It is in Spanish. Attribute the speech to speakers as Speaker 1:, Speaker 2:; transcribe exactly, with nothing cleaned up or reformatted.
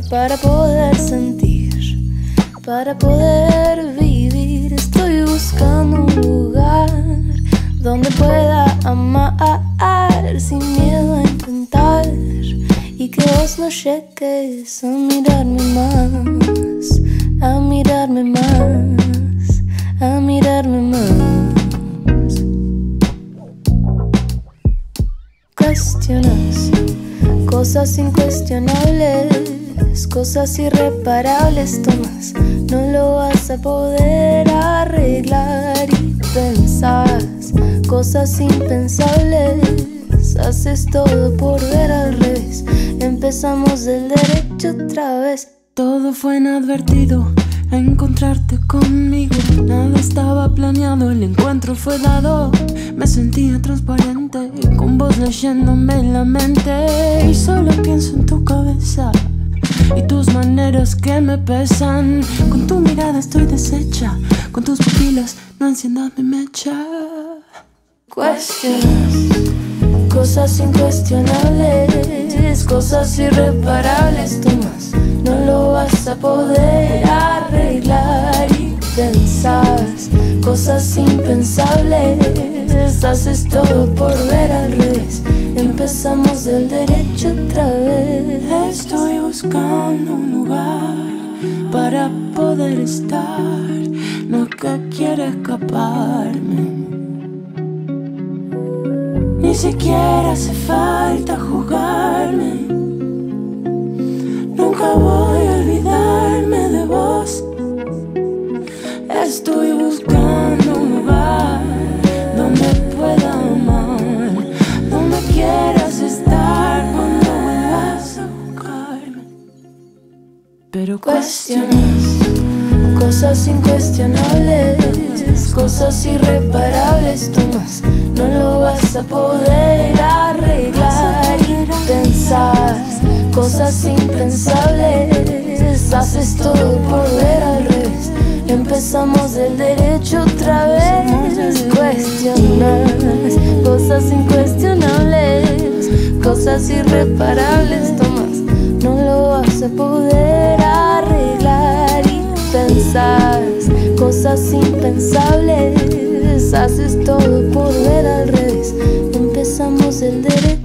Speaker 1: para poder sentir, para poder vivir. Estoy buscando un lugar donde pueda amar sin miedo a intentar, y que vos no llegues a mirarme más, a mirarme más, a mirarme más. Cuestionas cosas incuestionables, cosas irreparables tomas, no lo vas a poder arreglar. Y pensás cosas impensables, haces todo por ver al revés. Empezamos del derecho otra vez.
Speaker 2: Todo fue inadvertido, a encontrarte conmigo. Nada estaba planeado, el encuentro fue dado. Me sentía transparente, con vos leyéndome la mente. Y solo pienso en tu cabeza y tus maneras que me pesan. Con tu mirada estoy deshecha, con tus pupilas no enciendas mi mecha.
Speaker 1: Cuestionas cosas incuestionables, cosas irreparables tomas, no lo vas a poder arreglar. Y pensás cosas impensables, haces todo por ver al revés. Empezamos del derecho otra vez.
Speaker 2: Estoy buscando un lugar para poder estar, no que quiero escaparme. Ni siquiera hace falta jugarme. Nunca voy a olvidarme de vos. Estoy buscando un lugar donde pueda amar, donde quieras estar cuando vuelvas a buscarme. Pero
Speaker 1: cuestionas cosas incuestionables, cosas irreparables tomas, no lo vas a poder arreglar. Y pensás cosas impensables, haces todo por ver al revés. Empezamos del derecho otra vez. Cuestionas cosas incuestionables, cosas irreparables tomas, no lo vas a poder arreglar. Y pensás cosas impensables, haces todo por ver al revés. Empezamos del derecho